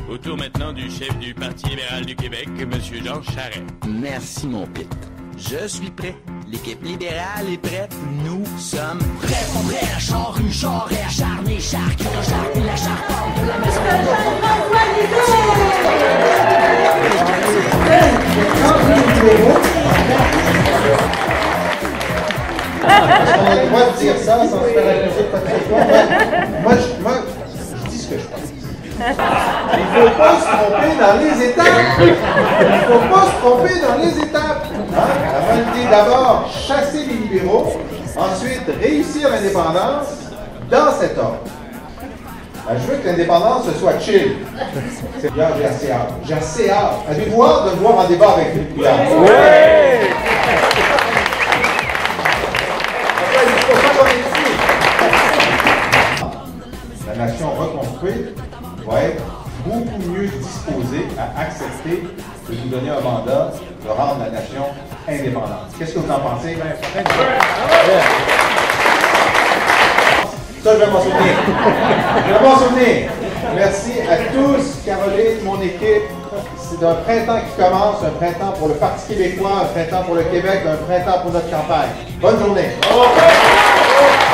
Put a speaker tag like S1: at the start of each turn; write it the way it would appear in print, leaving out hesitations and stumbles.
S1: Au tour maintenant du chef du Parti libéral du Québec, M. Jean Charest.
S2: Merci, mon Pete. Je suis prêt. L'équipe libérale est prête. Nous sommes prêts. On prêt à charrue, charret, acharné, charque, la charque, la charpente de la maison.
S3: On a le droit de dire ça sans se faire accuser de quoi que ce soit. Moi, je dis ce que je pense. Il ne faut pas se tromper dans les étapes. Il ne faut pas se tromper dans les étapes. Hein? La volonté d'abord chasser les libéraux, ensuite réussir l'indépendance dans cet ordre. Ben, je veux que l'indépendance ce soit chill. Hier, j'ai assez hâte. J'ai assez hâte. Avez-vous hâte de me voir en débat avec Philippe Couillard? Oui! La nation reconstruite va être beaucoup mieux disposée à accepter de nous donner un mandat de rendre la nation indépendante. Qu'est-ce que vous en pensez? Ça, je vais m'en souvenir. Je vais m'en souvenir. Merci à tous, Caroline, mon équipe. C'est un printemps qui commence, un printemps pour le Parti québécois, un printemps pour le Québec, un printemps pour notre campagne. Bonne journée.